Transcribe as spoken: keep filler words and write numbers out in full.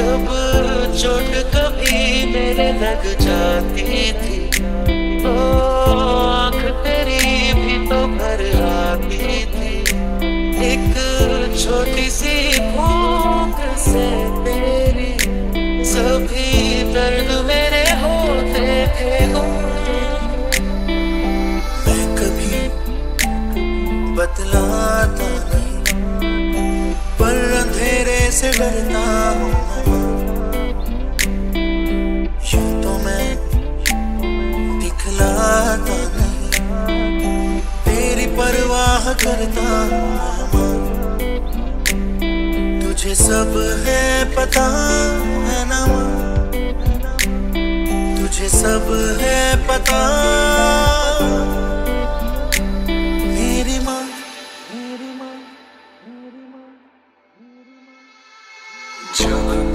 जब चोट कभी मेरे लग जाती थी, तो आँख तेरी भी तो भर आती थी। एक छोटी सी फूंक से तेरी सभी दर्द मेरे होते थे गुम। मैं कभी बतलाता नहीं, पर अंधेरे से डरता हूँ। यूं तो मैं दिखलाता नहीं, तेरी परवाह करता हूँ। तुझे सब है पता है ना, तुझे सब है पता। मेरी माँ मेरी माँ मेरी माँ मेरी माँ।